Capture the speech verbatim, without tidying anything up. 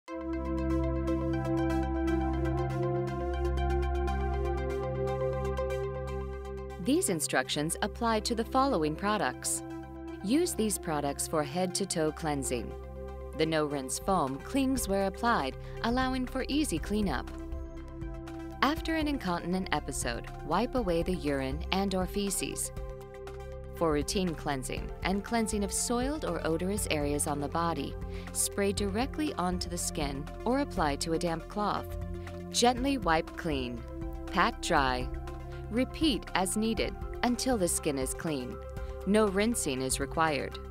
These instructions apply to the following products. Use these products for head-to-toe cleansing. The no-rinse foam clings where applied, allowing for easy cleanup. After an incontinent episode, wipe away the urine and/or feces. For routine cleansing and cleansing of soiled or odorous areas on the body, spray directly onto the skin or apply to a damp cloth. Gently wipe clean. Pat dry. Repeat as needed until the skin is clean. No rinsing is required.